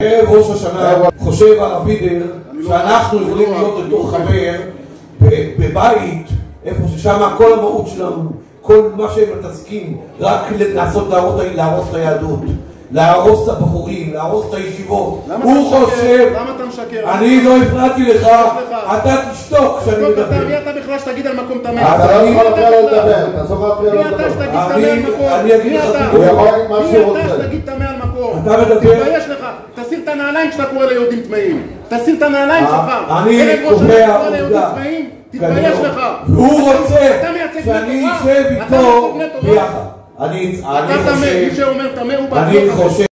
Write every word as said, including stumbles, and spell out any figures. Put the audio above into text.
ערב ראש השנה חושב הרב וידר שאנחנו יכולים להיות לתוך חבר בבית איפה ששם כל המהות שלנו, כל מה שהם מתעסקים רק לנסות להרוס את היהדות, להרוס את הבחורים, להרוס את הישיבות. הוא חושב... למה אתה משקר? אני לא הפרעתי לך, אתה תשתוק כשאני מדבר. מי אתה בכלל שתגיד על מקום תמה? אתה לא יכול להפריע לו לדבר, אתה סוף להפריע לו לדבר. מי אתה שתגיד תמה על מקום? אני אגיד לך הוא יכול להגיד מה שהוא רוצה. מי אתה שתגיד תמה על מקום? אתה מדבר... תתבייש לך, תסיר את הנעליים כשאתה קורא ליהודים טמאים. תסיר את הנעליים שלך. אני קובע עובדה. תתבייש לך. והוא רוצה שאני אשב איתו ביחד. אני חושב... מי שאומר תמה הוא בטוח.